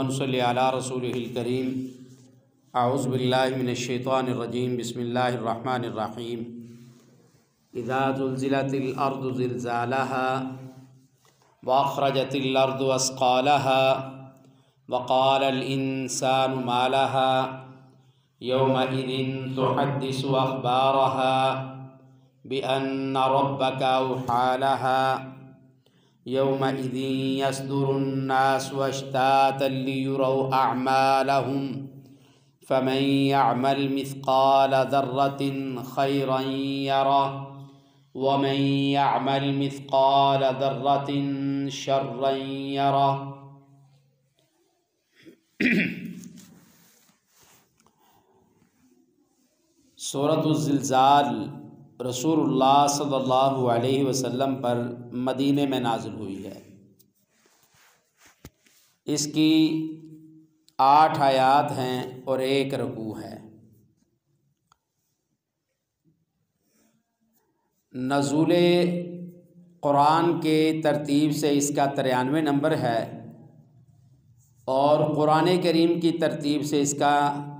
ونصلی علی رسولہ الکریم۔ اعوذ باللہ من الشیطان الرجیم، بسم اللہ الرحمن الرحیم۔ اذا زلزلت الارض زلزالها واخرجت الارض اثقالها وقال الانسان ما لها يومئذ تحدث اخبارها بان ربك اوحى لها يومئذ يصدر الناس اشتاتا ليروا اعمالهم فمن يعمل مثقال ذرة خيرا يره ومن يعمل مثقال ذرة شرا يره۔ سورۃ الزلزال رسول اللہ صلی اللہ علیہ وسلم پر مدینے میں نازل ہوئی ہے۔ اس کی 8 آیات ہیں اور 1 رکوع ہے۔ نزول قرآن کے ترتیب سے اس کا 93 نمبر ہے اور قرآن کریم کی ترتیب سے اس کا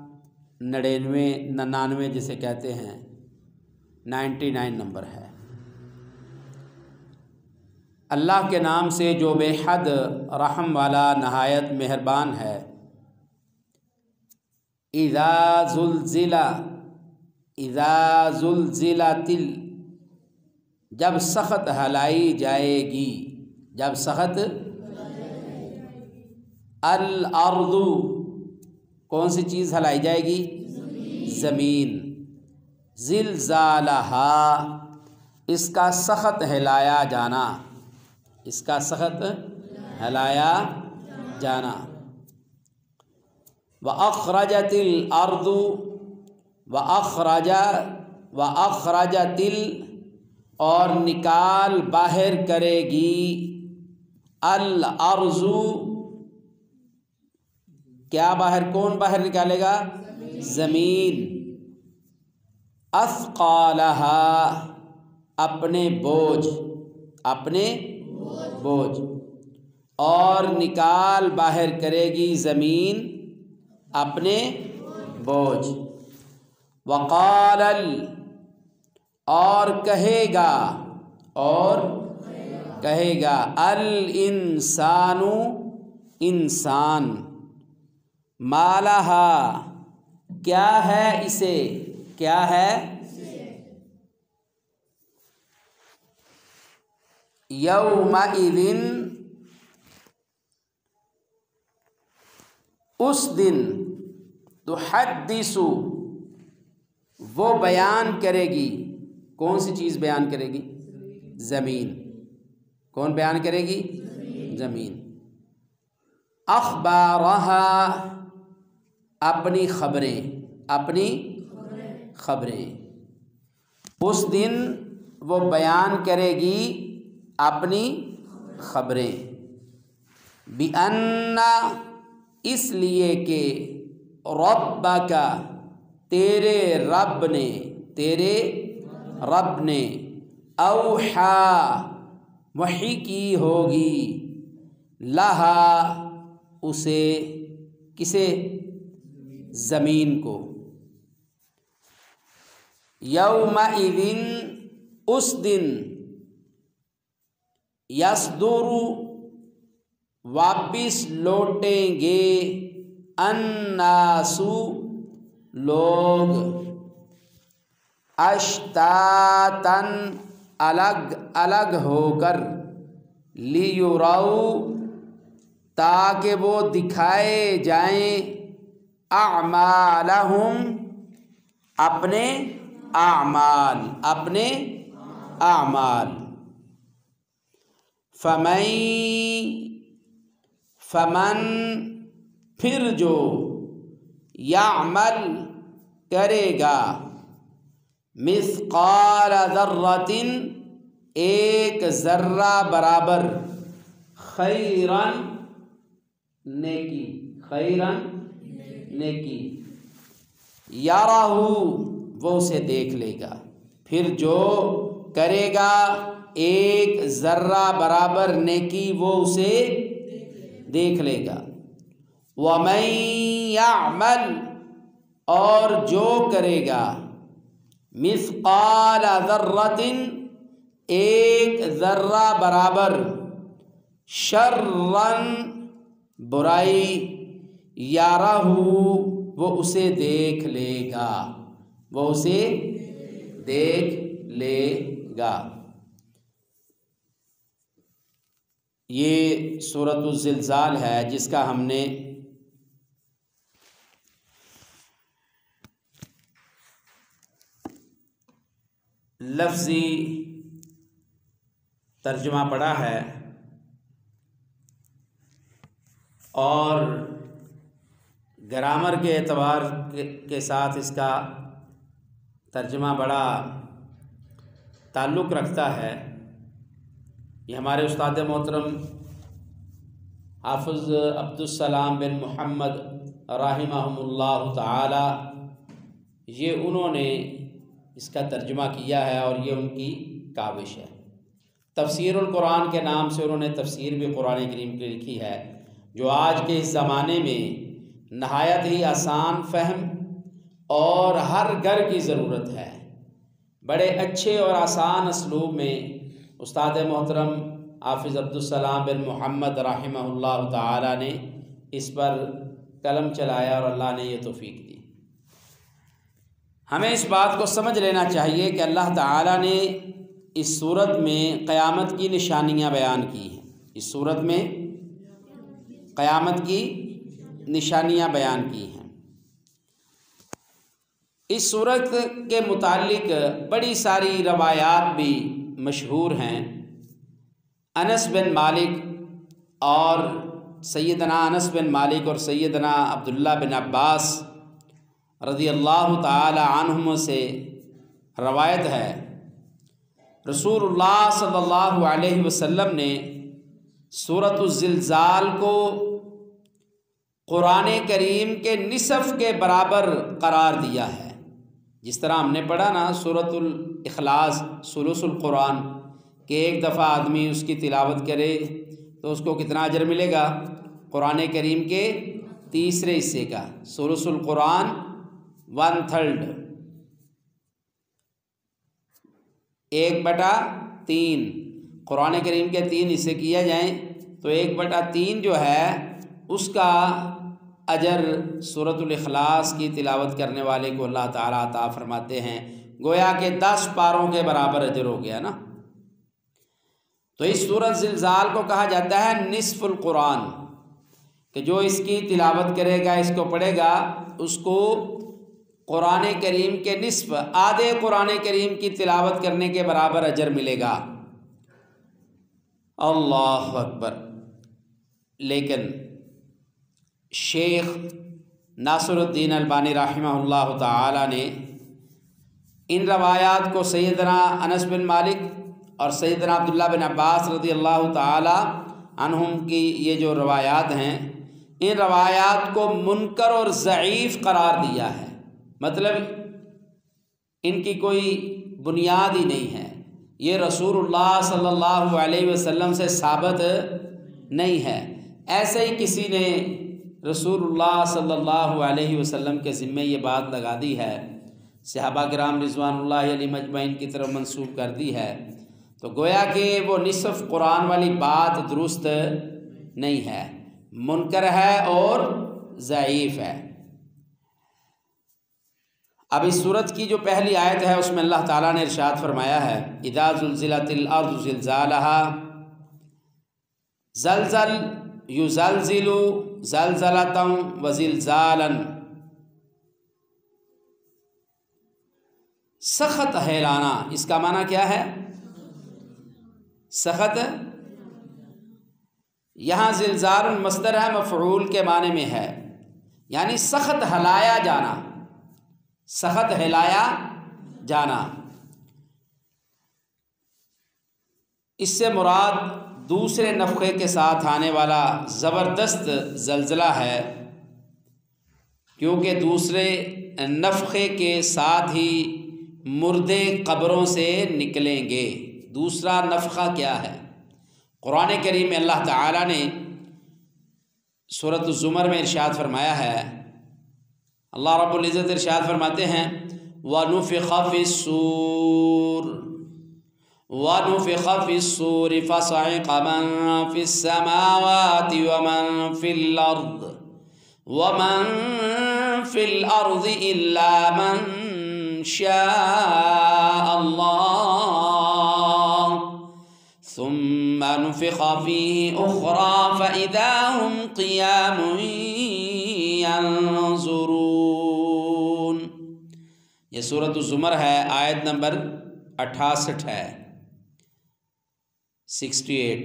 99 جسے کہتے ہیں 99 نمبر ہے۔ اللہ کے نام سے جو بے حد رحم والا نہایت مہربان ہے۔ اذا زلزلت جب سخت ہلائی جائے گی، جب سخت الارض کون سی چیز ہلائی جائے گی؟ زمین۔ زلزالہا اس کا سخت ہلایا جانا، اس کا سخت ہلایا جانا۔ وَأَخْرَجَتِ الْأَرْضُ وَأَخْرَجَتِ اور نکال باہر کرے گی الارض کیا باہر، کون باہر نکالے گا؟ زمین۔ اثقالہا اپنے بوجھ، اپنے بوجھ، اور نکال باہر کرے گی زمین اپنے بوجھ۔ وقال اور کہے گا الانسان انسان ما لہا کیا ہے اسے، کیا ہے؟ یومئذ اس دن تحدث وہ بیان کرے گی، کون سی چیز بیان کرے گی؟ زمین۔ کون بیان کرے گی؟ زمین۔ اخبارہا اپنی خبریں، اپنی خبریں۔ اس دن وہ بیان کرے گی اپنی خبریں۔ بِأَنَّ اس لیے کہ ربک تیرے رب نے اوحا وحی کی ہوگی لہا اسے، کسے؟ زمین کو۔ یومئذ اس دن یصدر واپس لوٹیں گے الناس لوگ اشتاتاً الگ الگ ہو کر لیروا تاکہ وہ دکھائے جائیں اعمالہم اپنے اعمال۔ فمن پھر جو یعمل کرے گا مثقال ذرۃ ایک ذرہ برابر خیراً نیکی یارہ وہ اسے دیکھ لے گا۔ پھر جو کرے گا ایک ذرہ برابر نیکی وہ اسے دیکھ لے گا۔ وَمَن يَعْمَلْ اور جو کرے گا مثقال ذرۃ ایک ذرہ برابر شرًا برائی یارہ وہ اسے دیکھ لے گا، وہ اسے دیکھ لے گا۔ یہ سورۃ الزلزال ہے جس کا ہم نے لفظی ترجمہ پڑھا ہے اور گرامر کے اعتبار کے ساتھ اس کا ترجمہ بڑا تعلق رکھتا ہے۔ یہ ہمارے استاد محترم حافظ عبدالسلام بن محمد رحمہم اللہ تعالی، یہ انہوں نے اس کا ترجمہ کیا ہے اور یہ ان کی کاوش ہے۔ تفسیر القرآن کے نام سے انہوں نے تفسیر بھی قرآن کریم کی لکھی ہے، جو آج کے اس زمانے میں نہایت ہی آسان فہم اور ہر گھر کی ضرورت ہے۔ بڑے اچھے اور آسان اسلوب میں استاد محترم حافظ عبدالسلام بن محمد رحمہ اللہ تعالی نے اس پر قلم چلایا اور اللہ نے یہ توفیق دی۔ ہمیں اس بات کو سمجھ لینا چاہیے کہ اللہ تعالی نے اس صورت میں قیامت کی نشانیاں بیان کی ہیں۔ اس صورت میں قیامت کی نشانیاں بیان کی ہیں۔ اس صورت کے متعلق بڑی ساری روایات بھی مشہور ہیں۔ انس بن مالک اور سیدنا انس بن مالک اور سیدنا عبداللہ بن عباس رضی اللہ تعالی عنہم سے روایت ہے، رسول اللہ صلی اللہ علیہ وسلم نے سورۃ الزلزال کو قرآن کریم کے نصف کے برابر قرار دیا ہے۔ جس طرح ہم نے پڑھا نا سورۃ الاخلاص ثلث القرآن کہ ایک دفعہ آدمی اس کی تلاوت کرے تو اس کو کتنا اجر ملے گا؟ قرآن کریم کے تیسرے حصے کا، ثلث القرآن 1/3، 1/3 قرآن کریم کے 3 حصے کیا جائیں تو 1/3 جو ہے اس کا اجر سورۃ الاخلاص کی تلاوت کرنے والے کو اللہ تعالیٰ عطا فرماتے ہیں، گویا کہ 10 پاروں کے برابر اجر ہو گیا نا۔ تو اس سورۃ زلزال کو کہا جاتا ہے نصف القرآن، کہ جو اس کی تلاوت کرے گا، اس کو پڑھے گا، اس کو قرآن کریم کے نصف، آدھے قرآن کریم کی تلاوت کرنے کے برابر اجر ملے گا۔ اللہ اکبر۔ لیکن شیخ ناصر الدین البانی رحمہ اللہ تعالی نے ان روایات کو سیدنا انس بن مالک اور سیدنا عبداللہ بن عباس رضی اللہ تعالی عنہم کی یہ جو روایات ہیں، ان روایات کو منکر اور ضعیف قرار دیا ہے، مطلب ان کی کوئی بنیاد ہی نہیں ہے، یہ رسول اللہ صلی اللہ علیہ وسلم سے ثابت نہیں ہے۔ ایسے ہی کسی نے رسول اللہ صلی اللہ علیہ وسلم کے ذمے یہ بات لگا دی ہے، صحابہ کرام رضوان اللہ علیہم اجمعین کی طرف منسوب کر دی ہے، تو گویا کہ وہ نصف قرآن والی بات درست نہیں ہے، منکر ہے اور ضعیف ہے۔ اب اس سورت کی جو پہلی آیت ہے اس میں اللہ تعالیٰ نے ارشاد فرمایا ہے اذا زلزلت الارض زلزالها، زلزل یزلزل زلزلتا وزلزالا، سخت ہلانا، اس کا معنی کیا ہے؟ سخت، یہاں زلزال مصدر ہے، مفعول کے معنی میں ہے، یعنی سخت ہلایا جانا، سخت ہلایا جانا۔ اس سے مراد دوسرے نفخے کے ساتھ آنے والا زبردست زلزلہ ہے، کیونکہ دوسرے نفخے کے ساتھ ہی مردے قبروں سے نکلیں گے۔ دوسرا نفخہ کیا ہے؟ قرآن کریم میں اللہ تعالیٰ نے سورۃ الزمر میں ارشاد فرمایا ہے، اللہ رب العزت ارشاد فرماتے ہیں وَنُفِخَ فِي الصُّورِ وَنُفِخَ فِي الصُّورِ فَصَعِقَ مَن فِي السَّمَاوَاتِ وَمَن فِي الْأَرْضِ إِلَّا مَن شَاءَ اللَّهُ ثُمَّ نُفِخَ فِيهِ أُخْرَى فَإِذَا هُمْ قِيَامٌ يَنظُرُونَ۔ یہ سورۃ الزمر ہے، آیت نمبر 68 ہے، 68۔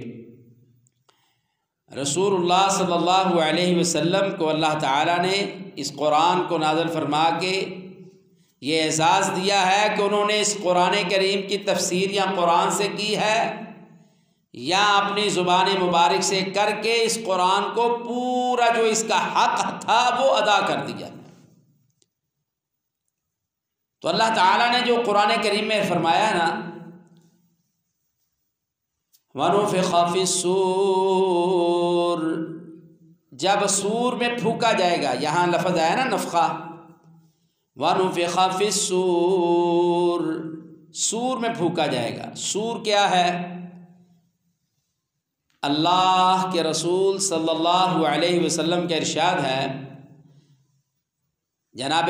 رسول اللہ صلی اللہ علیہ وسلم کو اللہ تعالیٰ نے اس قرآن کو نازل فرما کے یہ اعزاز دیا ہے کہ انہوں نے اس قرآن کریم کی تفسیر یا قرآن سے کی ہے یا اپنی زبان مبارک سے کر کے اس قرآن کو پورا جو اس کا حق تھا وہ ادا کر دیا۔ تو اللہ تعالیٰ نے جو قرآن کریم میں فرمایا نا وَنُفِخَ فِي الصُّورِ، جب سور میں پھونکا جائے گا، یہاں لفظ آیا نا نفخہ، وَنُفِخَ فِي الصُّورِ، سور میں پھونکا جائے گا۔ سور کیا ہے؟ اللہ کے رسول صلی اللہ علیہ وسلم کا ارشاد ہے، جناب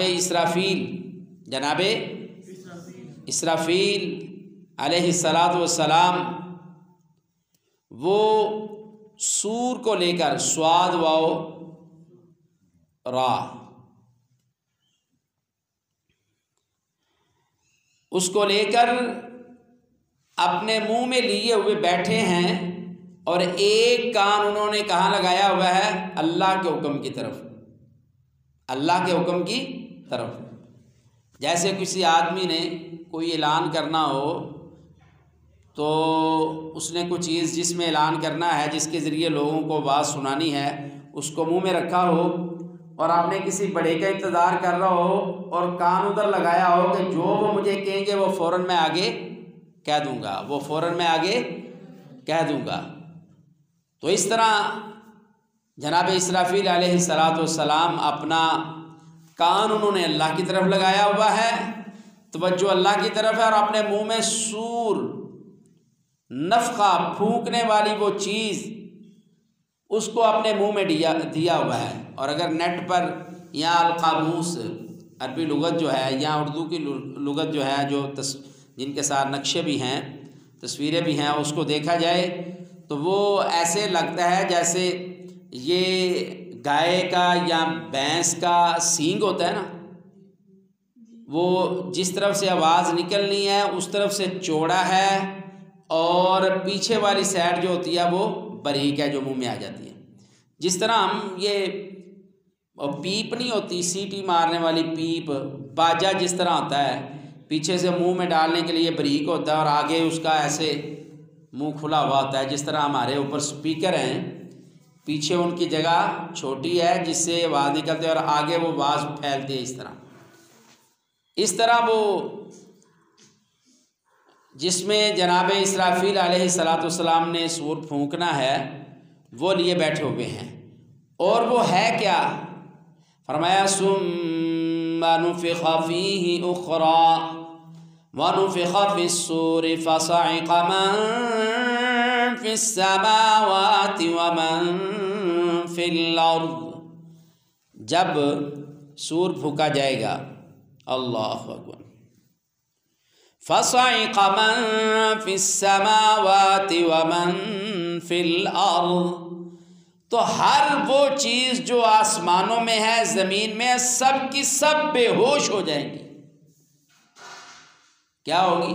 اسرافیل علیہ السلام وہ سور کو لے کر، صاد واو را، اس کو لے کر اپنے منہ میں لیے ہوئے بیٹھے ہیں، اور ایک کان انہوں نے کہاں لگایا ہوا ہے؟ اللہ کے حکم کی طرف، اللہ کے حکم کی طرف۔ جیسے کسی آدمی نے کوئی اعلان کرنا ہو تو اس نے کوئی چیز جس میں اعلان کرنا ہے، جس کے ذریعے لوگوں کو بات سنانی ہے، اس کو منہ میں رکھا ہو اور آپ نے کسی بڑے کا انتظار کر رہا ہو اور کان ادھر لگایا ہو کہ جو وہ مجھے کہیں گے وہ فوراً میں آگے کہہ دوں گا، وہ فوراً میں آگے کہہ دوں گا۔ تو اس طرح جناب اسرافیل علیہ السلام اپنا کان انہوں نے اللہ کی طرف لگایا ہوا ہے، توجہ اللہ کی طرف ہے، اور اپنے منہ میں سور، نفخہ، پھونکنے والی وہ چیز، اس کو اپنے منہ میں دیا ہوا ہے۔ اور اگر نیٹ پر یا القاموس، عربی لغت جو ہے یا اردو کی لغت جو ہے، جو جن کے ساتھ نقشے بھی ہیں، تصویریں بھی ہیں، اس کو دیکھا جائے تو وہ ایسے لگتا ہے جیسے یہ گائے کا یا بھینس کا سینگ ہوتا ہے نا، وہ جس طرف سے آواز نکلنی ہے اس طرف سے چوڑا ہے، اور پیچھے والی سائڈ جو ہوتی ہے وہ باریک ہے، جو منہ میں آ جاتی ہے۔ جس طرح ہم یہ پیپ نہیں ہوتی، سیٹی مارنے والی پیپ، باجا جس طرح ہوتا ہے، پیچھے سے منہ میں ڈالنے کے لیے باریک ہوتا ہے اور آگے اس کا ایسے منہ کھلا ہوا ہوتا ہے، جس طرح ہمارے اوپر سپیکر ہیں، پیچھے ان کی جگہ چھوٹی ہے جس سے آواز نکلتی ہے اور آگے وہ آواز پھیلتی ہے۔ اس طرح وہ جس میں جناب اسرافیل علیہ السلام نے سور پھونکنا ہے وہ لیے بیٹھے ہوئے ہیں، اور وہ ہے کیا؟ فرمایا ثم نفخ فیہ اخری ونفخ فی الصور فصعق من فی السماوات ومن فی الارض، جب سور پھونکا جائے گا، اللہ اکبر، فصعق من فی السماوات ومن فی الارض، تو ہر وہ چیز جو آسمانوں میں ہے، زمین میں ہے، سب کی سب بے ہوش ہو جائیں گی۔ کیا ہوگی؟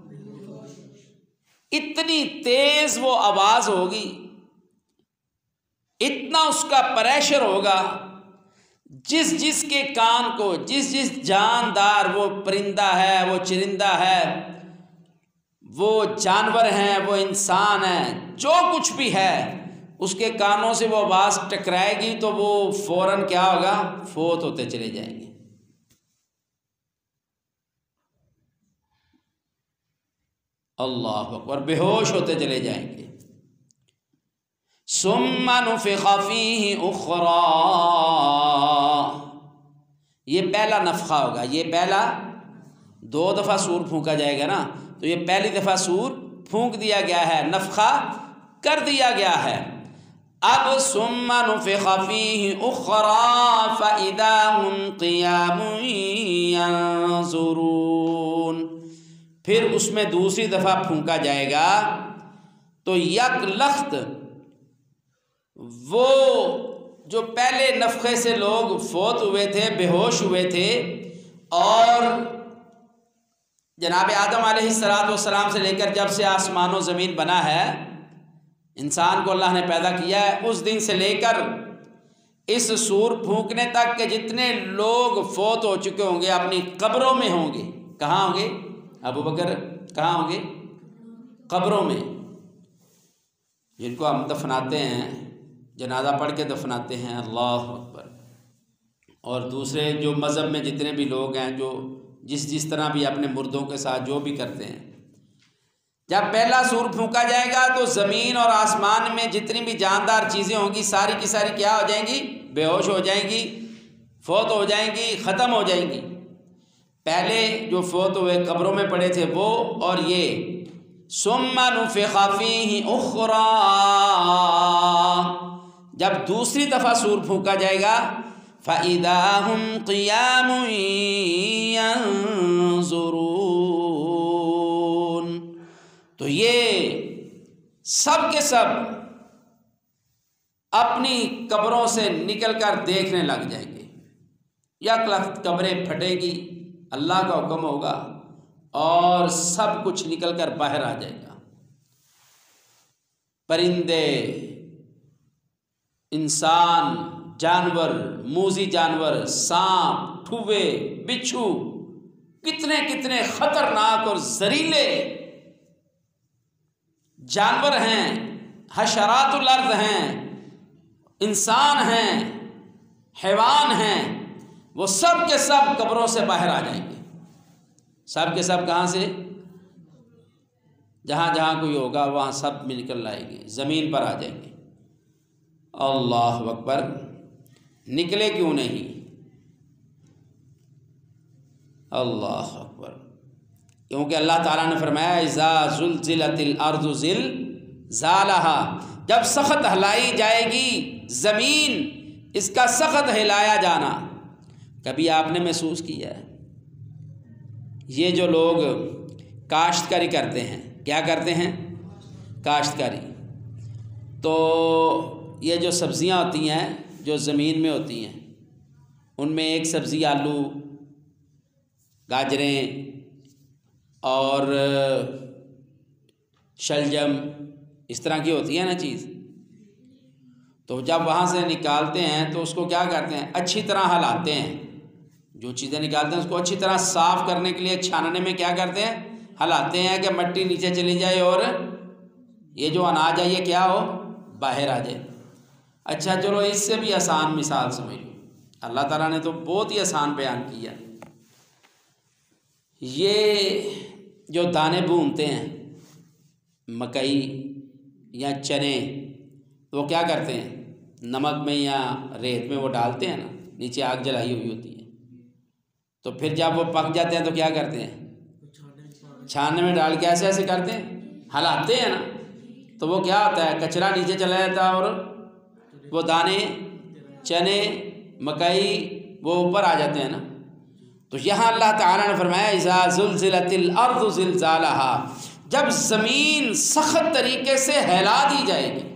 اتنی تیز وہ آواز ہوگی، اتنا اس کا پریشر ہوگا، جس جس کے کان کو، جس جس جاندار، وہ پرندہ ہے، وہ چرندہ ہے، وہ جانور ہیں، وہ انسان ہیں، جو کچھ بھی ہے، اس کے کانوں سے وہ آواز ٹکرائے گی تو وہ فوراً کیا ہوگا؟ فوت ہوتے چلے جائیں گے۔ اللہ اکبر، بے ہوش ہوتے چلے جائیں گے۔ ثم نفخ فیہ اخری، یہ پہلا نفخہ ہوگا، یہ پہلا 2 دفعہ سور پھونکا جائے گا نا، تو یہ پہلی دفعہ سور پھونک دیا گیا ہے، نفخہ کر دیا گیا ہے۔ اب ثم نفخ فیہ اخری فاذا هم قیام ینظرون، پھر اس میں دوسری دفعہ پھونکا جائے گا تو یک لخت وہ جو پہلے نفخے سے لوگ فوت ہوئے تھے، بے ہوش ہوئے تھے، اور جناب آدم علیہ السلام سے لے کر جب سے آسمان و زمین بنا ہے، انسان کو اللہ نے پیدا کیا ہے، اس دن سے لے کر اس سور پھونکنے تک کہ جتنے لوگ فوت ہو چکے ہوں گے اپنی قبروں میں ہوں گے۔ کہاں ہوں گے؟ ابو بکر کہاں ہوں گے؟ قبروں میں، جن کو ہم دفناتے ہیں، جنازہ پڑھ کے دفناتے ہیں، اللہ اکبر۔ اور دوسرے جو مذہب میں جتنے بھی لوگ ہیں، جو جس طرح بھی اپنے مردوں کے ساتھ جو بھی کرتے ہیں، جب پہلا سور پھونکا جائے گا تو زمین اور آسمان میں جتنی بھی جاندار چیزیں ہوں گی ساری کی ساری کیا ہو جائیں گی؟ بے ہوش ہو جائیں گی، فوت ہو جائیں گی، ختم ہو جائیں گی۔ پہلے جو فوت ہوئے قبروں میں پڑے تھے وہ، اور یہ ثم نفخ فیہ اخری، جب دوسری دفعہ سور پھونکا جائے گا فاذا هم قیام ینظرون، تو یہ سب کے سب اپنی قبروں سے نکل کر دیکھنے لگ جائیں گے۔ یک لخت قبریں پھٹے گی، اللہ کا حکم ہوگا اور سب کچھ نکل کر باہر آ جائے گا۔ پرندے، انسان، جانور، موذی جانور، سانپ، ٹھوے، بچھو، کتنے کتنے خطرناک اور زہریلے جانور ہیں، حشرات الارض ہیں، انسان ہیں، حیوان ہیں، وہ سب کے سب قبروں سے باہر آ جائیں گے۔ سب کے سب کہاں سے؟ جہاں جہاں کوئی ہوگا وہاں سب مل کر لائیں گے، زمین پر آ جائیں گے۔ اللہ اکبر! نکلے کیوں نہیں؟ اللہ اکبر! کیونکہ اللہ تعالیٰ نے فرمایا اذا زلزلت الارض زلزالہا، جب سخت ہلائی جائے گی زمین، اس کا سخت ہلایا جانا۔ کبھی آپ نے محسوس کیا ہے یہ جو لوگ کاشتکاری کرتے ہیں، کیا کرتے ہیں؟ کاشتکاری، تو یہ جو سبزیاں ہوتی ہیں جو زمین میں ہوتی ہیں، ان میں ایک سبزی آلو، گاجریں اور شلجم، اس طرح کی ہوتی ہے نا چیز، تو جب وہاں سے نکالتے ہیں تو اس کو کیا کرتے ہیں؟ اچھی طرح ہلاتے ہیں۔ جو چیزیں نکالتے ہیں اس کو اچھی طرح صاف کرنے کے لیے چھاننے میں کیا کرتے ہیں؟ ہلاتے ہیں کہ مٹی نیچے چلی جائے اور یہ جو اناج ہے یہ کیا ہو؟ باہر آ جائے۔ اچھا چلو اس سے بھی آسان مثال سمجھ لو، اللہ تعالیٰ نے تو بہت ہی آسان بیان کیا۔ یہ جو دانے بونتے ہیں مکئی یا چنے، وہ کیا کرتے ہیں؟ نمک میں یا ریت میں وہ ڈالتے ہیں نا، نیچے آگ جلائی ہوئی ہوتی ہے، تو پھر جب وہ پک جاتے ہیں تو کیا کرتے ہیں؟ چھاننے میں ڈال کے ایسے ایسے کرتے ہیں، ہلاتے ہیں نا، تو وہ کیا ہوتا ہے؟ کچرا نیچے چلا جاتا ہے اور وہ دانے، چنے، مکئی وہ اوپر آ جاتے ہیں نا۔ تو یہاں اللہ تعالیٰ نے فرمایا اذا زلزلت الارض زلزالہا، جب زمین سخت طریقے سے ہلا دی جائے گی۔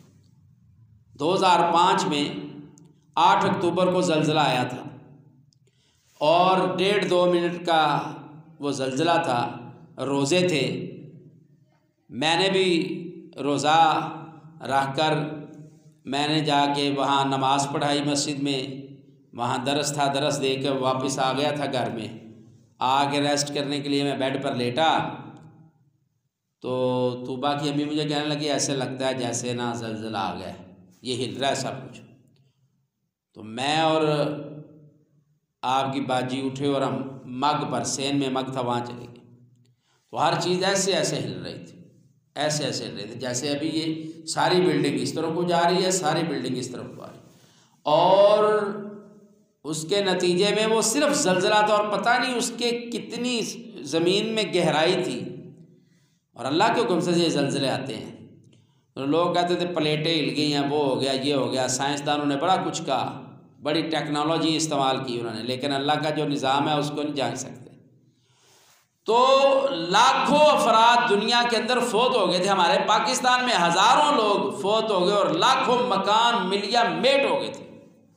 2005 میں 8 اکتوبر کو زلزلہ آیا تھا اور 1.5-2 منٹ کا وہ زلزلہ تھا، روزے تھے، میں نے بھی روزہ رکھ کر میں نے جا کے وہاں نماز پڑھائی مسجد میں، وہاں درس تھا، درس دے کے واپس آ گیا تھا گھر میں، آ کے ریسٹ کرنے کے لیے میں بیڈ پر لیٹا تو طوبہ کی امی مجھے کہنے لگی ایسے لگتا ہے جیسے نا زلزلہ آ گیا، یہ ہل رہا ہے سب کچھ۔ تو میں اور آپ کی باجی اٹھے اور ہم مگ پر، سین میں مگ تھا وہاں چلے گئے، تو ہر چیز ایسے ایسے ہل رہی تھی۔ ایسے ایسے ہل رہے تھے جیسے ابھی یہ ساری بلڈنگ اس طرف کو جا رہی ہے، ساری بلڈنگ اس طرف کو آ رہی ہے، اور اس کے نتیجے میں وہ صرف زلزلہ تھا، اور پتہ نہیں اس کے کتنی زمین میں گہرائی تھی، اور اللہ کے حکم سے یہ زلزلے آتے ہیں۔ تو لوگ کہتے تھے پلیٹیں ہل گئی ہیں، وہ ہو گیا، یہ ہو گیا، سائنسدانوں نے بڑا کچھ کہا، بڑی ٹیکنالوجی استعمال کی انہوں نے، لیکن اللہ کا جو نظام ہے اس کو نہیں جان سکتے۔ تو لاکھوں افراد دنیا کے اندر فوت ہو گئے تھے، ہمارے پاکستان میں ہزاروں لوگ فوت ہو گئے، اور لاکھوں مکان ملیا میٹ ہو گئے تھے۔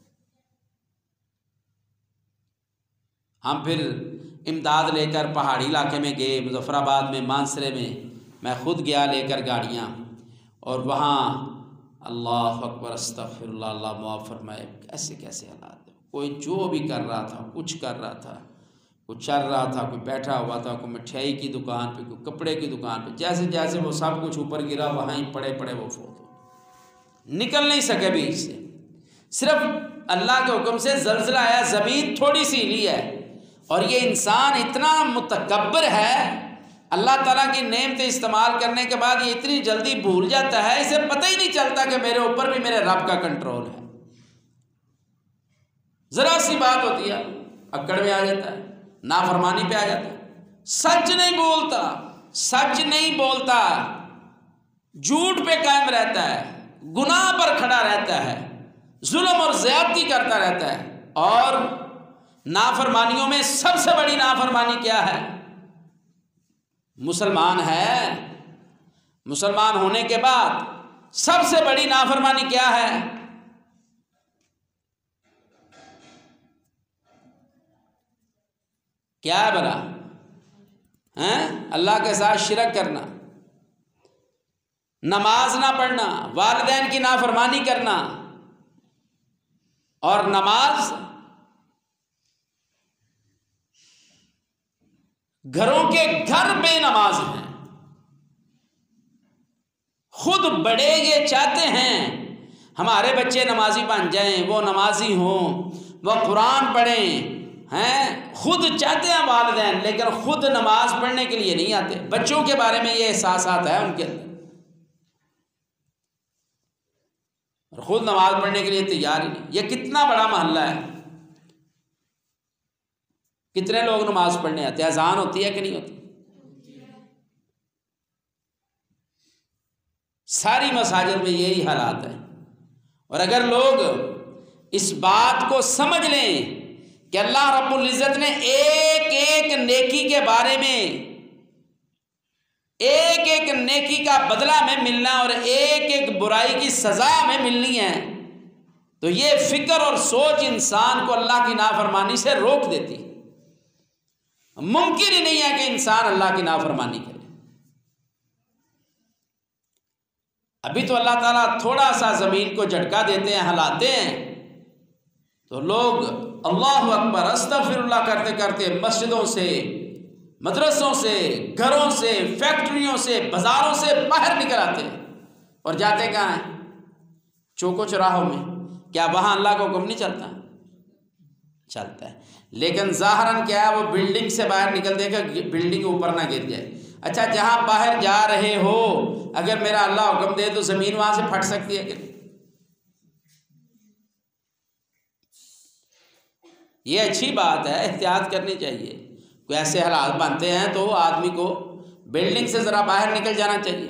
ہم پھر امداد لے کر پہاڑی علاقے میں گئے، مظفر آباد میں، مانسرے میں خود گیا لے کر گاڑیاں، اور وہاں اللہ اکبر استغفر اللہ، اللہ معاف فرمائے، کیسے کیسے حالات، کوئی جو بھی کر رہا تھا، کچھ کر رہا تھا، کوئی چل رہا تھا، کوئی بیٹھا ہوا تھا، کوئی مٹھائی کی دکان پہ، کوئی کپڑے کی دکان پہ، جیسے جیسے وہ سب کچھ اوپر گرا، وہاں ہی پڑے پڑے وہ فوت ہو، نکل نہیں سکے بیچ سے۔ صرف اللہ کے حکم سے زلزلہ آیا، زمین تھوڑی سی ہلی ہے، اور یہ انسان اتنا متکبر ہے، اللہ تعالیٰ کی نعمتیں استعمال کرنے کے بعد یہ اتنی جلدی بھول جاتا ہے، اسے پتہ ہی نہیں چلتا کہ میرے اوپر بھی میرے رب کا کنٹرول ہے۔ ذرا سی بات ہوتی ہے اکڑ میں آ جاتا ہے، نافرمانی پہ آ جاتا ہے، سچ نہیں بولتا، جھوٹ پہ قائم رہتا ہے، گناہ پر کھڑا رہتا ہے، ظلم اور زیادتی کرتا رہتا ہے۔ اور نافرمانیوں میں سب سے بڑی نافرمانی کیا ہے؟ مسلمان ہے، مسلمان ہونے کے بعد سب سے بڑی نافرمانی کیا ہے؟ کیا ہے بھلا؟ اللہ کے ساتھ شرک کرنا، نماز نہ پڑھنا، والدین کی نافرمانی کرنا، اور نماز گھروں کے گھر بے نماز ہیں۔ خود بڑے یہ چاہتے ہیں ہمارے بچے نمازی بن جائیں، وہ نمازی ہوں، وہ قرآن پڑھیں، خود چاہتے ہیں والدین، لیکن خود نماز پڑھنے کے لیے نہیں آتے۔ بچوں کے بارے میں یہ احساسات ہے ان کے اندر، اور خود نماز پڑھنے کے لیے تیار ہی نہیں۔ یہ کتنا بڑا محلہ ہے، کتنے لوگ نماز پڑھنے آتے ہیں؟ اذان ہوتی ہے کہ نہیں ہوتی؟ ساری مساجد میں یہی حالات ہیں۔ اور اگر لوگ اس بات کو سمجھ لیں کہ اللہ رب العزت نے ایک ایک نیکی کے بارے میں، ایک ایک نیکی کا بدلہ میں ملنا اور ایک ایک برائی کی سزا میں ملنی ہے، تو یہ فکر اور سوچ انسان کو اللہ کی نافرمانی سے روک دیتی۔ ممکن ہی نہیں ہے کہ انسان اللہ کی نافرمانی کرے۔ ابھی تو اللہ تعالیٰ تھوڑا سا زمین کو جھٹکا دیتے ہیں، ہلاتے ہیں، تو لوگ اللہ اکبر استغفر اللہ کرتے کرتے مسجدوں سے، مدرسوں سے، گھروں سے، فیکٹریوں سے، بازاروں سے باہر نکل آتے ہیں، اور جاتے کہاں ہیں؟ چوکو چوراہوں میں۔ کیا وہاں اللہ کا حکم نہیں چلتا؟ چلتا ہے، لیکن ظاہراً کیا ہے، وہ بلڈنگ سے باہر نکل دے گا، بلڈنگ اوپر نہ گر جائے۔ اچھا، جہاں باہر جا رہے ہو اگر میرا اللہ حکم دے تو زمین وہاں سے پھٹ سکتی ہے کہ نہیں؟ یہ اچھی بات ہے، احتیاط کرنی چاہیے۔ کوئی ایسے حالات بنتے ہیں تو آدمی کو بلڈنگ سے ذرا باہر نکل جانا چاہیے،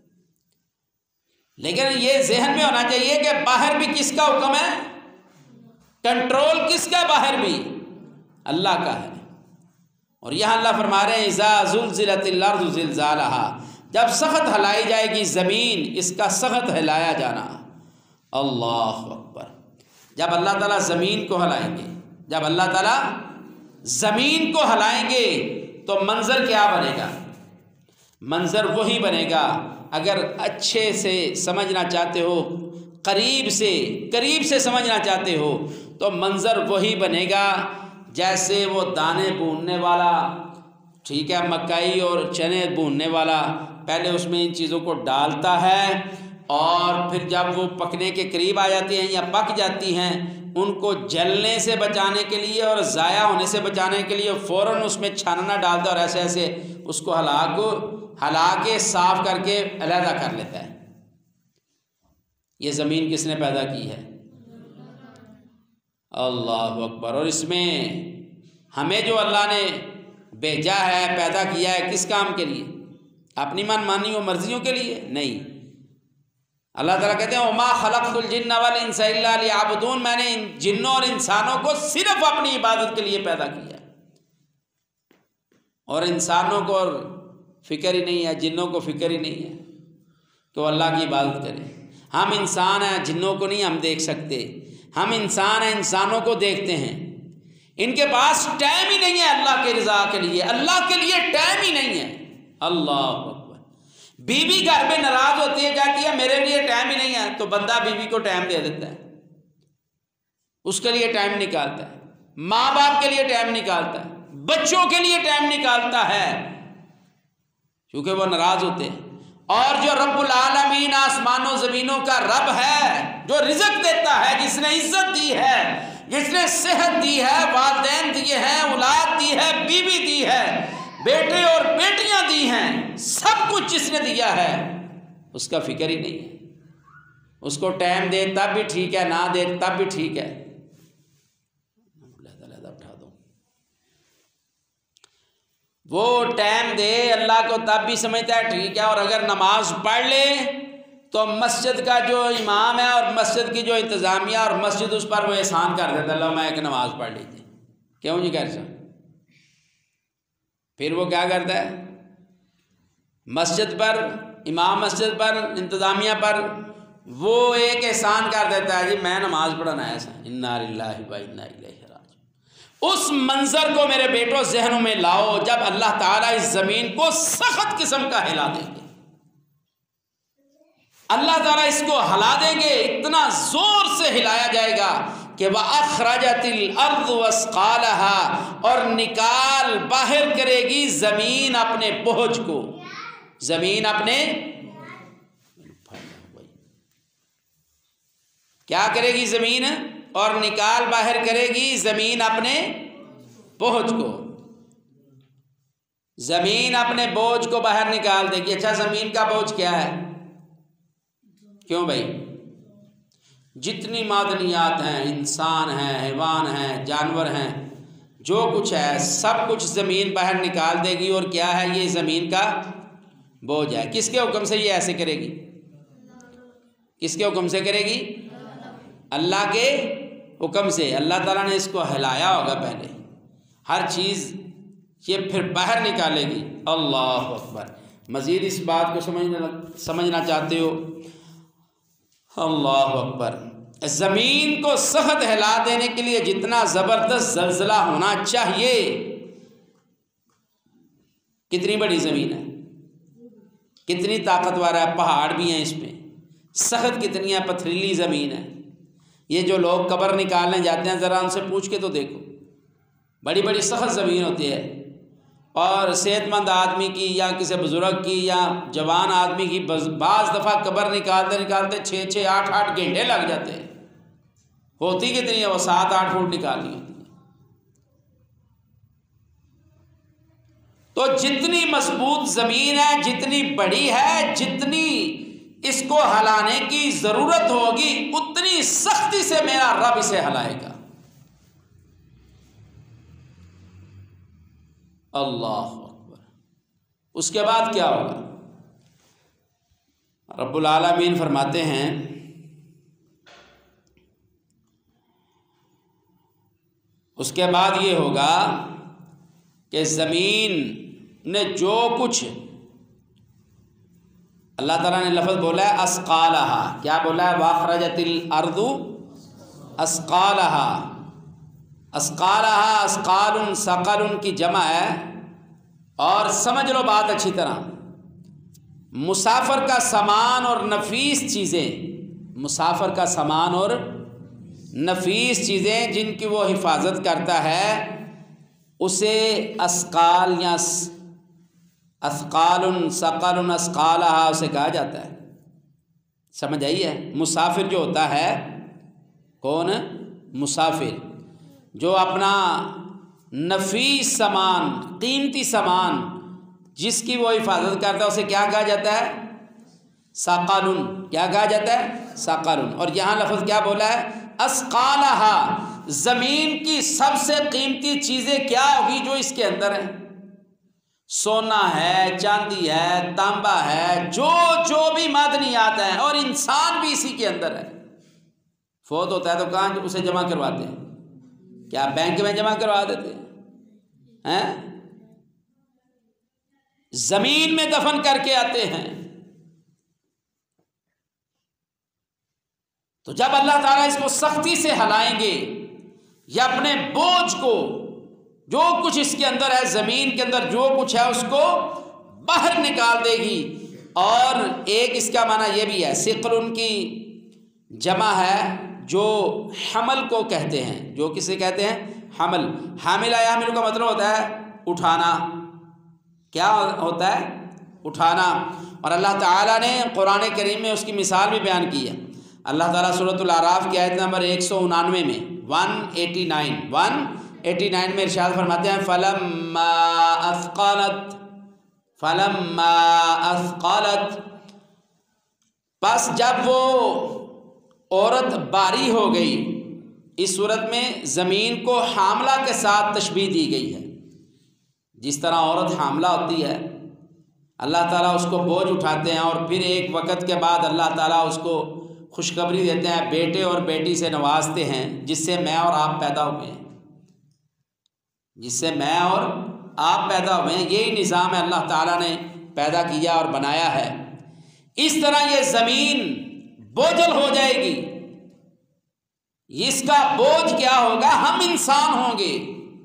لیکن یہ ذہن میں ہونا چاہیے کہ باہر بھی کس کا حکم ہے؟ کنٹرول کس کا؟ باہر بھی اللہ کا ہے۔ اور یہاں اللہ فرما رہے ہیں اذا زلزلت الارض زلزالہا، جب سخت ہلائی جائے گی زمین، اس کا سخت ہلایا جانا۔ اللہ اکبر۔ جب اللہ تعالیٰ زمین کو ہلائیں گے، جب اللہ تعالیٰ زمین کو ہلائیں گے تو منظر کیا بنے گا؟ منظر وہی بنے گا، اگر اچھے سے سمجھنا چاہتے ہو، قریب سے سمجھنا چاہتے ہو، تو منظر وہی بنے گا جیسے وہ دانے بوننے والا، ٹھیک ہے، مکئی اور چنے بوننے والا پہلے اس میں ان چیزوں کو ڈالتا ہے، اور پھر جب وہ پکنے کے قریب آ جاتی ہیں یا پک جاتی ہیں، ان کو جلنے سے بچانے کے لیے اور ضائع ہونے سے بچانے کے لیے فوراً اس میں چھاننا ڈالتا ہے، اور ایسے ایسے اس کو ہلا کو ہلا کے صاف کر کے علیحدہ کر لیتا ہے۔ یہ زمین کس نے پیدا کی ہے؟ اللہ اکبر۔ اور اس میں ہمیں جو اللہ نے بھیجا ہے، پیدا کیا ہے، کس کام کے لیے؟ اپنی من مانی و مرضیوں کے لیے نہیں۔ اللہ تعالیٰ کہتے ہیں وَمَا خَلَقْتُ الْجِنَّ وَالْإِنسَ إِلَّا لِيَعْبُدُونَ، میں نے ان جنوں اور انسانوں کو صرف اپنی عبادت کے لیے پیدا کیا، اور انسانوں کو اور فکر ہی نہیں ہے، جنوں کو فکر ہی نہیں ہے کہ وہ اللہ کی عبادت کریں۔ ہم انسان ہیں، جنوں کو نہیں ہم دیکھ سکتے، ہم انسان ہیں، انسانوں کو دیکھتے ہیں۔ ان کے پاس ٹائم ہی نہیں ہے اللہ کی رضا کے لیے، اللہ کے لیے ٹائم ہی نہیں ہے۔ اللہ اکبر۔ بیوی گھر میں ناراض ہوتی ہے، کہتی ہے میرے لیے ٹائم ہی نہیں ہے، تو بندہ بیوی کو ٹائم دے دیتا ہے، اس کے لیے ٹائم نکالتا ہے، ماں باپ کے لیے ٹائم نکالتا ہے، بچوں کے لیے ٹائم نکالتا ہے، کیونکہ وہ ناراض ہوتے ہیں۔ اور جو رب العالمین آسمان و زمینوں کا رب ہے، جو رزق دیتا ہے، جس نے عزت دی ہے، جس نے صحت دی ہے، والدین دیے ہیں، اولاد دی ہے، بیوی دی ہے، بیٹے اور بیٹیاں دی ہیں، سب کچھ جس نے دیا ہے، اس کا فکر ہی نہیں ہے۔ اس کو ٹائم دے تب بھی ٹھیک ہے، نہ دے تب بھی ٹھیک ہے۔ اٹھا دو، وہ ٹائم دے اللہ کو تب بھی سمجھتا ہے ٹھیک ہے، اور اگر نماز پڑھ لے تو مسجد کا جو امام ہے اور مسجد کی جو انتظامیہ اور مسجد، اس پر وہ احسان کر دیتا ہے، اللہ میں ایک نماز پڑھ لی تھی، کیوں نہیں کر سکتا؟ پھر وہ کیا کرتا ہے؟ مسجد پر، امام مسجد پر، انتظامیہ پر وہ ایک احسان کر دیتا ہے، جی میں نماز پڑھنا ہے ایسا، انا للہ و انا الیہ راجعون۔ اس منظر کو میرے بیٹوں ذہنوں میں لاؤ، جب اللہ تعالیٰ اس زمین کو سخت قسم کا ہلا دیں گے، اللہ تعالیٰ اس کو ہلا دیں گے، اتنا زور سے ہلایا جائے گا کہ وَأَخْرَجَتِ الْأَرْضُ وَأَثْقَالَهَا، اور نکال باہر کرے گی زمین اپنے بوجھ کو، زمین اپنے کیا کرے گی زمین؟ اور نکال باہر کرے گی زمین اپنے بوجھ کو، زمین اپنے بوجھ کو باہر نکال دے گی۔ اچھا زمین کا بوجھ کیا ہے؟ کیوں بھائی؟ جتنی معدنیات ہیں، انسان ہیں، حیوان ہیں، جانور ہیں، جو کچھ ہے سب کچھ زمین باہر نکال دے گی، اور کیا ہے یہ زمین کا بوجھ ہے۔ کس کے حکم سے یہ ایسے کرے گی؟ کس کے حکم سے کرے گی؟ اللہ کے حکم سے۔ اللہ تعالیٰ نے اس کو ہلایا ہوگا پہلے، ہر چیز یہ پھر باہر نکالے گی۔ اللہ اکبر۔ مزید اس بات کو سمجھنا چاہتے ہو؟ اللہ اکبر۔ زمین کو سخت ہلا دینے کے لیے جتنا زبردست زلزلہ ہونا چاہیے، کتنی بڑی زمین ہے، کتنی طاقتور ہے، پہاڑ بھی ہیں اس میں، سخت کتنی ہے، پتھریلی زمین ہے۔ یہ جو لوگ قبر نکالنے جاتے ہیں ذرا ان سے پوچھ کے تو دیکھو، بڑی بڑی سخت زمین ہوتی ہے، اور صحت مند آدمی کی یا کسی بزرگ کی یا جوان آدمی کی بعض دفعہ قبر نکالتے نکالتے 6-6 8-8 گھنٹے لگ جاتے ہیں۔ ہوتی کتنی ہے؟ وہ 7-8 فٹ نکالنی ہوتی ہے۔ تو جتنی مضبوط زمین ہے، جتنی بڑی ہے، جتنی اس کو ہلانے کی ضرورت ہوگی، اتنی سختی سے میرا رب اسے ہلائے گا۔ اللہ اکبر۔ اس کے بعد کیا ہوگا؟ رب العالمین فرماتے ہیں اس کے بعد یہ ہوگا کہ زمین نے جو کچھ، اللہ تعالیٰ نے لفظ بولا ہے اسقالہا، کیا بولا ہے؟ واخرجت الارض اسقالہا۔ اسقالہا، اسقال ثقل کی جمع ہے، اور سمجھ لو بات اچھی طرح، مسافر کا سامان اور نفیس چیزیں، مسافر کا سامان اور نفیس چیزیں جن کی وہ حفاظت کرتا ہے، اسے اسقال یا اثقال ثقل اسقالہا اسے کہا جاتا ہے۔ سمجھ آئی ہے؟ مسافر جو ہوتا ہے، کون؟ مسافر جو اپنا نفیس سامان، قیمتی سامان جس کی وہ حفاظت کرتا ہے اسے کیا کہا جاتا ہے؟ ثقل۔ کیا کہا جاتا ہے؟ ثقل۔ اور یہاں لفظ کیا بولا ہے؟ اثقالہا، زمین کی سب سے قیمتی چیزیں کیا ہوگی جو اس کے اندر ہیں؟ سونا ہے، چاندی ہے، تانبا ہے، جو بھی معدنیات ہیں، اور انسان بھی اسی کے اندر ہے۔ فوت ہوتا ہے تو کہاں اسے جمع کرواتے ہیں؟ کیا بینک میں جمع کروا دیتے ہیں؟ زمین میں دفن کر کے آتے ہیں۔ تو جب اللہ تعالیٰ اس کو سختی سے ہلائیں گے یا اپنے بوجھ کو، جو کچھ اس کے اندر ہے، زمین کے اندر جو کچھ ہے، اس کو باہر نکال دے گی۔ اور ایک اس کا معنی یہ بھی ہے، ثقل ان کی جمع ہے جو حمل کو کہتے ہیں۔ جو کسے کہتے ہیں؟ حمل۔ حامل یحمل کا مطلب ہوتا ہے اٹھانا۔ کیا ہوتا ہے؟ اٹھانا۔ اور اللہ تعالیٰ نے قرآن کریم میں اس کی مثال بھی بیان کی ہے۔ اللہ تعالیٰ سورۃ الاعراف کی آیت نمبر 199 میں 189 میں ارشاد فرماتے ہیں فَلَمَّا أَثْقَلَتْ، پس جب وہ عورت باری ہو گئی۔ اس صورت میں زمین کو حاملہ کے ساتھ تشبیہ دی گئی ہے۔ جس طرح عورت حاملہ ہوتی ہے، اللہ تعالیٰ اس کو بوجھ اٹھاتے ہیں، اور پھر ایک وقت کے بعد اللہ تعالیٰ اس کو خوشخبری دیتے ہیں، بیٹے اور بیٹی سے نوازتے ہیں، جس سے میں اور آپ پیدا ہوئے ہیں، جس سے میں اور آپ پیدا ہوئے ہیں۔ یہی نظام ہے اللہ تعالیٰ نے پیدا کیا اور بنایا ہے۔ اس طرح یہ زمین بوجھل ہو جائے گی۔ اس کا بوجھ کیا ہوگا؟ ہم انسان ہوں گے،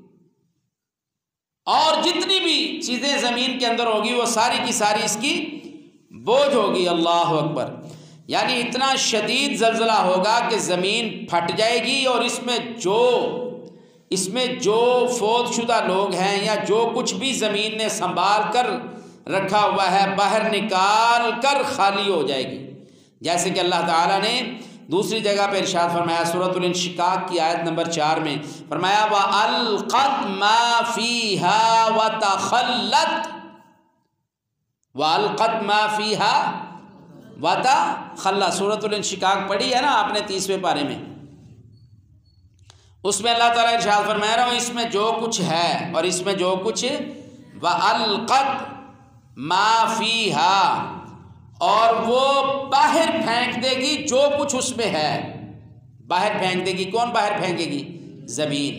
اور جتنی بھی چیزیں زمین کے اندر ہوگی وہ ساری کی ساری اس کی بوجھ ہوگی۔ اللہ اکبر۔ یعنی اتنا شدید زلزلہ ہوگا کہ زمین پھٹ جائے گی، اور اس میں جو فوت شدہ لوگ ہیں یا جو کچھ بھی زمین نے سنبھال کر رکھا ہوا ہے، باہر نکال کر خالی ہو جائے گی۔ جیسے کہ اللہ تعالیٰ نے دوسری جگہ پہ ارشاد فرمایا سورۃ الانشقاق کی آیت نمبر 4 میں، فرمایا وَأَلْقَتْ مَا فِيهَا وَتَخَلَّتْ، وَأَلْقَتْ مَا فِيهَا وَتَخَلَّتْ۔ سورۃ الانشقاق پڑھی ہے نا آپ نے 30ویں پارے میں؟ اس میں اللہ تعالیٰ ارشاد فرما رہا ہوں اس میں جو کچھ ہے اور اس میں جو کچھ وَأَلْقَتْ مَا فِيهَا، اور وہ باہر پھینک دے گی جو کچھ اس میں ہے۔ باہر پھینک دے گی۔ کون باہر پھینکے گی؟ زمین۔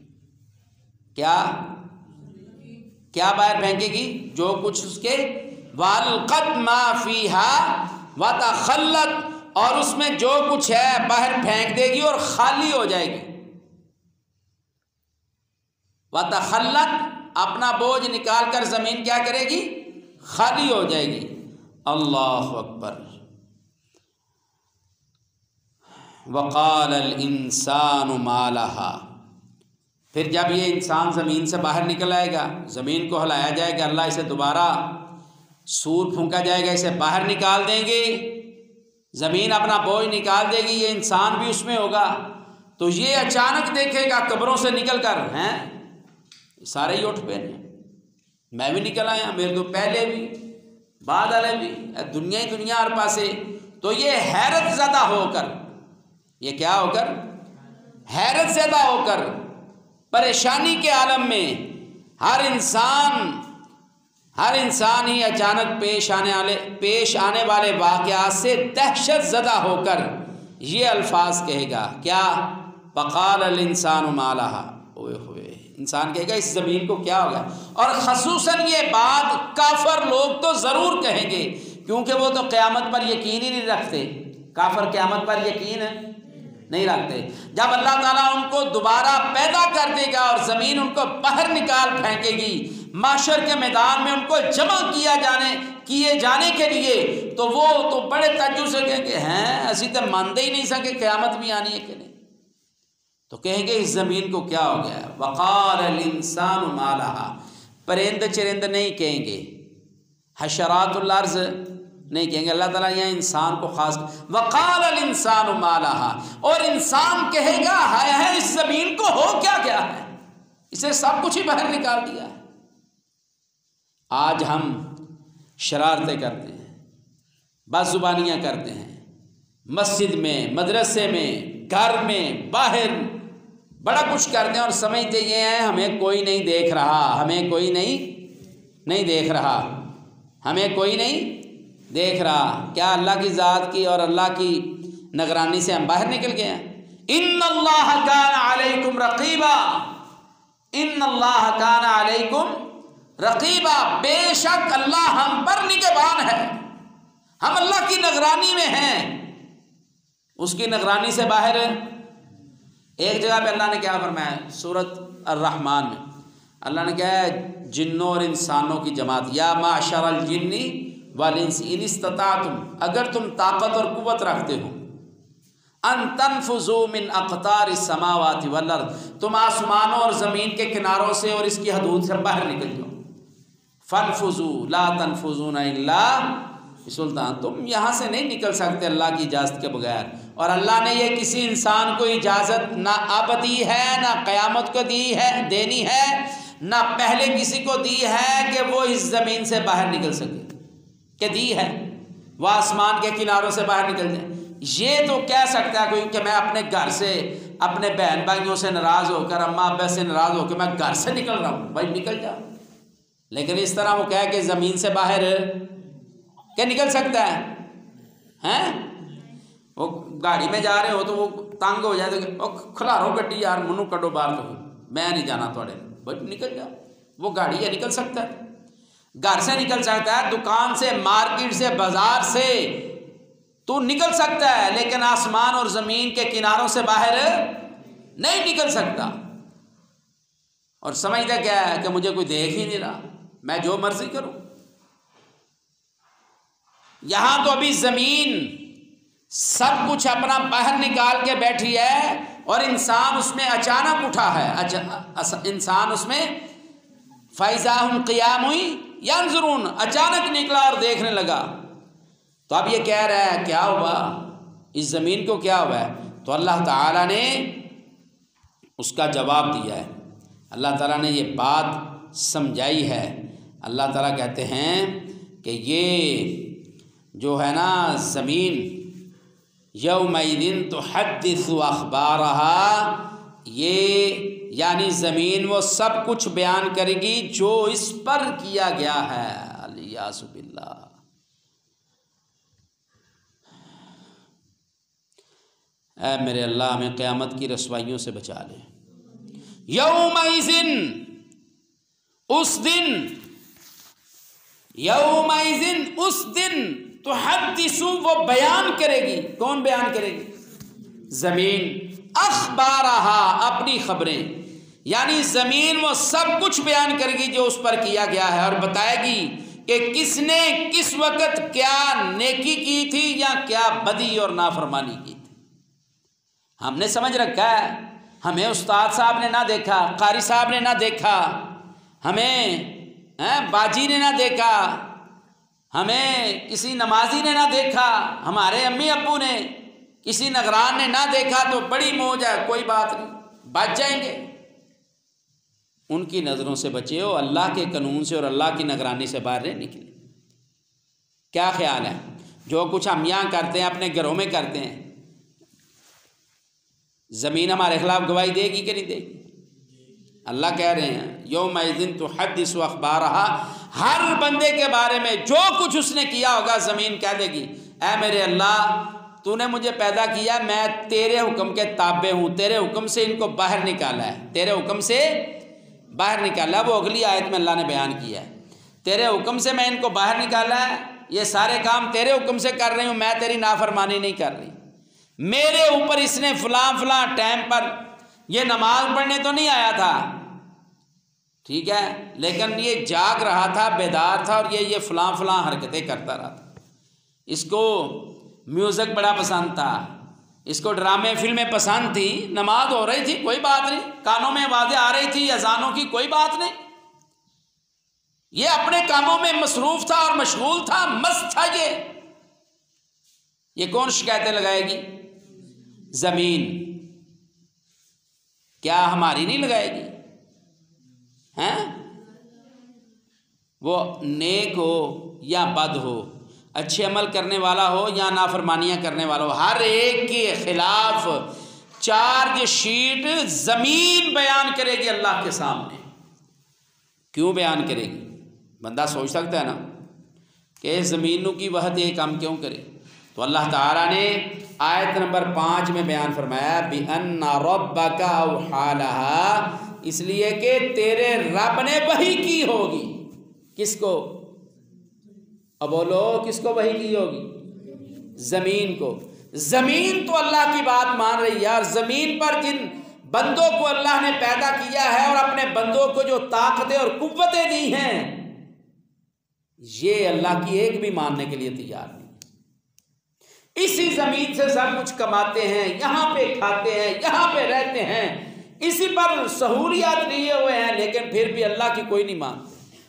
کیا باہر پھینکے گی؟ جو کچھ اس کے وَأَلْقَتْ مَا فِيهَا وَتَخَلَّتْ، اور اس میں جو کچھ ہے باہر پھینک دے گی اور خالی ہو جائے گی۔ وَتَخَلَّتْ، اپنا بوجھ نکال کر زمین کیا کرے گی؟ خالی ہو جائے گی۔ اللہ اکبر۔ وَقَالَ الْإِنسَانُ مَا لَهَا، پھر جب یہ انسان زمین سے باہر نکل آئے گا، زمین کو ہلایا جائے گا، اللہ اسے دوبارہ سور پھونکا جائے گا، اسے باہر نکال دیں گے، زمین اپنا بوجھ نکال دے گی، یہ انسان بھی اس میں ہوگا۔ تو یہ اچانک دیکھے گا قبروں سے نکل کر، ہیں سارے ہی اٹھ پہ ہیں، میں بھی نکل آیا، میرے تو پہلے بھی بعد والے بھی، دنیا ہی دنیا ہر پاسے۔ تو یہ حیرت زدہ ہو کر، یہ کیا ہو کر؟ حیرت زدہ ہو کر، پریشانی کے عالم میں ہر انسان ہی اچانک پیش آنے والے واقعات سے دہشت زدہ ہو کر یہ الفاظ کہے گا۔ کیا؟ وَقَالَ الْإِنسَانُ مَا لَهَا، اوئے ہوئے انسان کہے گا اس زمین کو کیا ہوگا۔ اور خصوصاً یہ بات کافر لوگ تو ضرور کہیں گے، کیونکہ وہ تو قیامت پر یقین ہی نہیں رکھتے۔ کافر قیامت پر یقین نہیں رکھتے۔ جب اللہ تعالیٰ ان کو دوبارہ پیدا کر دے گا اور زمین ان کو باہر نکال پھینکے گی، محشر کے میدان میں ان کو جمع کیے جانے کے لیے، تو وہ تو بڑے تعجب سے کہیں گے ہیں اسی تو مانتے ہی نہیں سکے قیامت بھی آنی ہے کہ نہیں۔ تو کہیں گے اس زمین کو کیا ہو گیا۔ وَقَالَ الْإِنسَانُ مَا لَهَا، پرند چرند نہیں کہیں گے، حشرات الارض نہیں کہیں گے، اللہ تعالیٰ یہاں انسان کو خاص وَقَالَ الْإِنسَانُ مَا لَهَا، اور انسان کہے گا ہائے ہے اس زمین کو ہو کیا گیا ہے، اسے سب کچھ ہی باہر نکال دیا ہے۔ آج ہم شرارتیں کرتے ہیں، بد زبانیاں کرتے ہیں، مسجد میں، مدرسے میں، گھر میں، باہر بڑا کچھ کرتے ہیں اور سمجھتے یہ ہیں ہمیں کوئی نہیں دیکھ رہا، ہمیں کوئی نہیں دیکھ رہا، ہمیں کوئی نہیں دیکھ رہا۔ کیا اللہ کی ذات کی اور اللہ کی نگرانی سے ہم باہر نکل گئے ہیں؟ ان اللہ کان علیکم رقیبا، ان اللہ کان علیکم رقیبا، بے شک اللہ ہم پر نگہبان ہے، ہم اللہ کی نگرانی میں ہیں، اس کی نگرانی سے باہر۔ ایک جگہ پہ اللہ نے کیا فرمایا؟ سورۃ الرحمن میں اللہ نے کہا ہے جنوں اور انسانوں کی جماعت، یا معشر الجن والانس ان استطعتم، اگر تم طاقت اور قوت رکھتے ہو، ان تنفذوا من اقطار السماوات والارض، تم آسمانوں اور زمین کے کناروں سے اور اس کی حدود سے باہر نکل جاؤ، فانفذوا لا تنفذون الا بسلطان، تم یہاں سے نہیں نکل سکتے اللہ کی اجازت کے بغیر۔ اور اللہ نے یہ کسی انسان کو اجازت نہ اب دی ہے، نہ قیامت کو دی ہے، دینی ہے، نہ پہلے کسی کو دی ہے کہ وہ اس زمین سے باہر نکل سکے، کہ دی ہے وہ آسمان کے کناروں سے باہر نکل جائے۔ یہ تو کہہ سکتا ہے کوئی کہ میں اپنے گھر سے، اپنے بہن بھائیوں سے ناراض ہو کر، اماں ابا سے ناراض ہو کے میں گھر سے نکل رہا ہوں، بھائی نکل جا۔ لیکن اس طرح وہ کہہ کہ زمین سے باہر کہ نکل سکتا ہے؟ وہ گاڑی میں جا رہے ہو تو وہ تنگ ہو جائے تو کھلارو گڈی یار منو کڈو باہر، تو میں نہیں جانا تھوڑے، بھائی نکل جا۔ وہ گاڑی ہے نکل سکتا ہے، گھر سے نکل سکتا ہے، دکان سے، مارکیٹ سے، بازار سے تو نکل سکتا ہے، لیکن آسمان اور زمین کے کناروں سے باہر نہیں نکل سکتا۔ اور سمجھتا کیا ہے کہ مجھے کوئی دیکھ ہی نہیں رہا، میں جو مرضی کروں۔ یہاں تو ابھی زمین سب کچھ اپنا باہر نکال کے بیٹھی ہے اور انسان اس میں اچانک اٹھا ہے، انسان اس میں فَإِذَا هُمْ قِيَامٌ يَنظُرُونَ، اچانک نکلا اور دیکھنے لگا۔ تو اب یہ کہہ رہا ہے کیا ہوا اس زمین کو، کیا ہوا ہے؟ تو اللہ تعالیٰ نے اس کا جواب دیا ہے، اللہ تعالیٰ نے یہ بات سمجھائی ہے۔ اللہ تعالیٰ کہتے ہیں کہ یہ جو ہے نا زمین، یومئذ تحدث اخبارہا، یہ یعنی زمین وہ سب کچھ بیان کرے گی جو اس پر کیا گیا ہے، الیاذ باللہ۔ اے میرے اللہ ہمیں قیامت کی رسوائیوں سے بچا لے۔ یومئذ، اس دن، یومئذ اس دن، تحدث وہ بیان کرے گی، کون بیان کرے گی؟ زمین، اخبارہا اپنی خبریں، یعنی زمین وہ سب کچھ بیان کرے گی جو اس پر کیا گیا ہے، اور بتائے گی کہ کس نے کس وقت کیا نیکی کی تھی یا کیا بدی اور نافرمانی کی تھی۔ ہم نے سمجھ رکھا ہے ہمیں استاد صاحب نے نہ دیکھا، قاری صاحب نے نہ دیکھا، ہمیں باجی نے نہ دیکھا، ہمیں کسی نمازی نے نہ دیکھا، ہمارے امی ابو نے، کسی نگران نے نہ دیکھا تو بڑی موج ہے، کوئی بات نہیں، بچ جائیں گے۔ ان کی نظروں سے بچے ہو، اللہ کے قانون سے اور اللہ کی نگرانی سے باہر نہیں نکلے۔ کیا خیال ہے جو کچھ ہم یہاں کرتے ہیں اپنے گھروں میں کرتے ہیں، زمین ہمارے خلاف گواہی دے گی کہ نہیں دے گی؟ اللہ کہہ رہے ہیں یومئذ تحدث اخبارہا، ہر بندے کے بارے میں جو کچھ اس نے کیا ہوگا زمین کہہ دے گی اے میرے اللہ تو نے مجھے پیدا کیا، میں تیرے حکم کے تابع ہوں، تیرے حکم سے ان کو باہر نکالا ہے، تیرے حکم سے باہر نکالا ہے۔ وہ اگلی آیت میں اللہ نے بیان کیا ہے، تیرے حکم سے میں ان کو باہر نکالا ہے، یہ سارے کام تیرے حکم سے کر رہی ہوں، میں تیری نافرمانی نہیں کر رہی۔ میرے اوپر اس نے فلاں فلاں ٹائم پر یہ نماز پڑھنے تو نہیں آیا تھا، ٹھیک ہے، لیکن یہ جاگ رہا تھا، بیدار تھا، اور یہ فلاں فلاں حرکتیں کرتا رہا تھا۔ اس کو میوزک بڑا پسند تھا، اس کو ڈرامے فلمیں پسند تھی، نماز ہو رہی تھی کوئی بات نہیں، کانوں میں آوازیں آ رہی تھی اذانوں کی کوئی بات نہیں، یہ اپنے کاموں میں مصروف تھا اور مشغول تھا، مست تھا۔ یہ کون شکایتیں لگائے گی؟ زمین۔ کیا ہماری نہیں لگائے گی؟ وہ نیک ہو یا بد ہو، اچھے عمل کرنے والا ہو یا نافرمانیاں کرنے والا ہو، ہر ایک کے خلاف چارج شیٹ زمین بیان کرے گی اللہ کے سامنے۔ کیوں بیان کرے گی؟ بندہ سوچ سکتا ہے نا کہ زمینوں کی وحد ایک کام کیوں کرے؟ تو اللہ تعالیٰ نے آیت نمبر 5 میں بیان فرمایا بِأَنَّ رَبَّكَ أَوْحَىٰ لَهَا، اس لیے کہ تیرے رب نے وحی کی ہوگی۔ کس کو؟ اب بولو کس کو وحی کی ہوگی؟ زمین کو۔ زمین تو اللہ کی بات مان رہی ہے، اور زمین پر جن بندوں کو اللہ نے پیدا کیا ہے اور اپنے بندوں کو جو طاقتیں اور قوتیں دی ہیں، یہ اللہ کی ایک بھی ماننے کے لیے تیار نہیں۔ اسی زمین سے سب کچھ کماتے ہیں، یہاں پہ کھاتے ہیں، یہاں پہ رہتے ہیں، اسی پر سہولیات لیے ہوئے ہیں، لیکن پھر بھی اللہ کی کوئی نہیں مانتے۔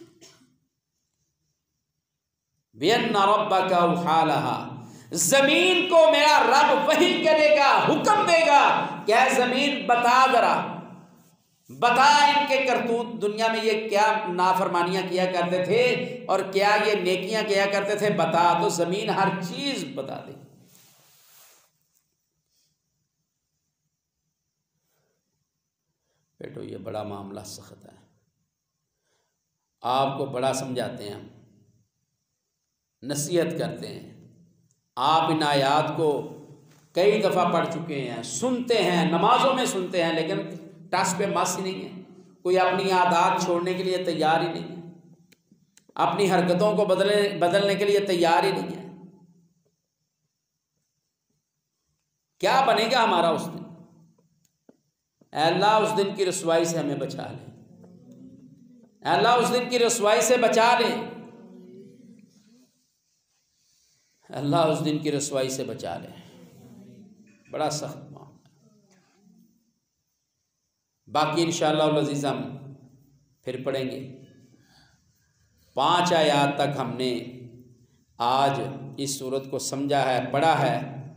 بِأَنَّ رَبَّكَ أَوْحَىٰ لَهَا، زمین کو میرا رب وحی کرے گا، حکم دے گا کہ اے زمین بتا ذرا، بتا ان کے کرتوت، دنیا میں یہ کیا نافرمانیاں کیا کرتے تھے اور کیا یہ نیکیاں کیا کرتے تھے، بتا۔ تو زمین ہر چیز بتا دے۔ بیٹو یہ بڑا معاملہ سخت ہے، آپ کو بڑا سمجھاتے ہیں، ہم نصیحت کرتے ہیں، آپ ان آیات کو کئی دفعہ پڑھ چکے ہیں، سنتے ہیں، نمازوں میں سنتے ہیں، لیکن ٹس پہ مس ہی نہیں ہے، کوئی اپنی عادات چھوڑنے کے لیے تیار ہی نہیں ہے، اپنی حرکتوں کو بدلنے کے لیے تیار ہی نہیں ہے۔ کیا بنے گا ہمارا اس دن؟ اے اللہ اس دن کی رسوائی سے ہمیں بچا لے، اے اللہ اس دن کی رسوائی سے بچا لے، اللہ اس دن کی رسوائی سے بچا لے۔ بڑا سخت معاملہ۔ باقی انشاءاللہ العزیز ہم پھر پڑھیں گے۔ 5 آیات تک ہم نے آج اس سورت کو سمجھا ہے، پڑھا ہے۔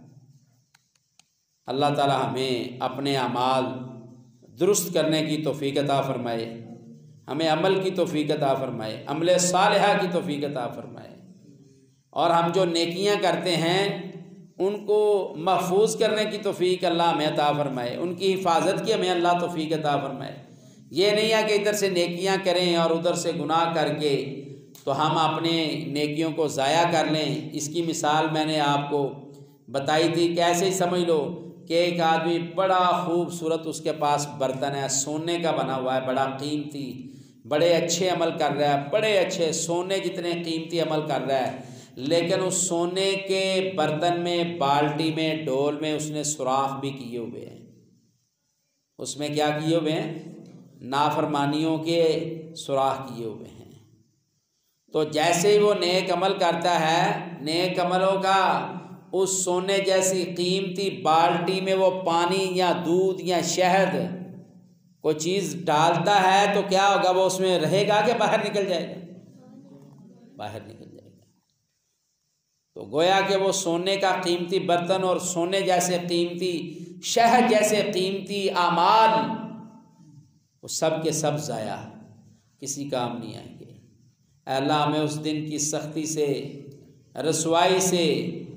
اللہ تعالی ہمیں اپنے اعمال درست کرنے کی توفیق عطا فرمائے، ہمیں عمل کی توفیق عطا فرمائے، عمل صالحہ کی توفیق عطا فرمائے، اور ہم جو نیکیاں کرتے ہیں ان کو محفوظ کرنے کی توفیق اللہ ہمیں عطا فرمائے، ان کی حفاظت کی ہمیں اللہ توفیق عطا فرمائے۔ یہ نہیں ہے کہ ادھر سے نیکیاں کریں اور ادھر سے گناہ کر کے تو ہم اپنے نیکیوں کو ضائع کر لیں۔ اس کی مثال میں نے آپ کو بتائی تھی، کیسے ہی سمجھ لو کہ ایک آدمی بڑا خوبصورت اس کے پاس برتن ہے، سونے کا بنا ہوا ہے، بڑا قیمتی، بڑے اچھے عمل کر رہا ہے، بڑے اچھے سونے جتنے قیمتی عمل کر رہا ہے، لیکن اس سونے کے برتن میں، بالٹی میں، ڈول میں اس نے سوراخ بھی کیے ہوئے ہیں۔ اس میں کیا کیے ہوئے ہیں؟ نافرمانیوں کے سوراخ کیے ہوئے ہیں۔ تو جیسے ہی وہ نیک عمل کرتا ہے، نیک عملوں کا اس سونے جیسی قیمتی بالٹی میں وہ پانی یا دودھ یا شہد کوئی چیز ڈالتا ہے تو کیا ہوگا؟ وہ اس میں رہے گا کہ باہر نکل جائے گا؟ باہر نکل جائے گا۔ تو گویا کہ وہ سونے کا قیمتی برتن اور سونے جیسے قیمتی، شہد جیسے قیمتی اعمال، وہ سب کے سب ضائع، کسی کام نہیں آئیں گے۔ اے اللہ ہمیں اس دن کی سختی سے، رسوائی سے،